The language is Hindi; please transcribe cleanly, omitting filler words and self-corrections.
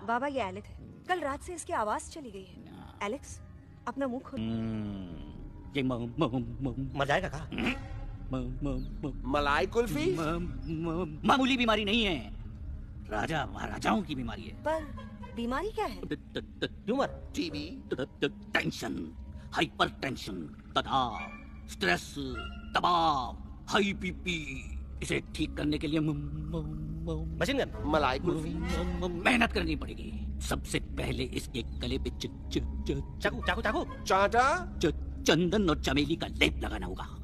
बाबा ये एलेक्स है, कल रात से इसकी आवाज चली गई है। एलेक्स अपना मुंह खोल। ये मर जाएगा का? मलाई कुल्फी? मामूली बीमारी नहीं है, राजा महाराजाओं की बीमारी है। पर बीमारी क्या है? Tumour, TB, tension, hypertension, तनाव, स्ट्रेस, दबाव, हाई बीपी। इसे ठीक करने के लिए मशीन गन, मलाई कुल्फी, मेहनत करनी पड़ेगी। सबसे पहले इसके गले पे चाकू चाकू चाकू चाटा, चंदन और चमेली का लेप लगाना होगा।